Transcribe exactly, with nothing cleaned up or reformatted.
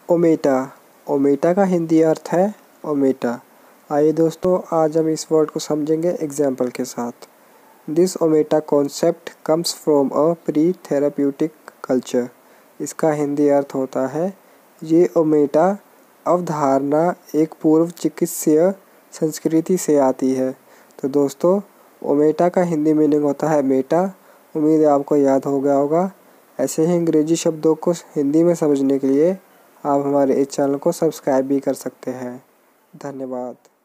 ओमेटा। ओमेटा का हिंदी अर्थ है ओमेटा। आइए दोस्तों, आज हम इस वर्ड को समझेंगे एग्जाम्पल के साथ। This omerta concept comes from a pre therapeutic culture. इसका हिंदी अर्थ होता है ये ओमेटा अवधारणा एक पूर्व चिकित्सीय संस्कृति से आती है। तो दोस्तों, ओमेटा का हिंदी मीनिंग होता है मेटा। उम्मीद है आपको याद हो गया होगा। ऐसे ही अंग्रेजी शब्दों को हिंदी में समझने के लिए आप हमारे इस चैनल को सब्सक्राइब भी कर सकते हैं। धन्यवाद।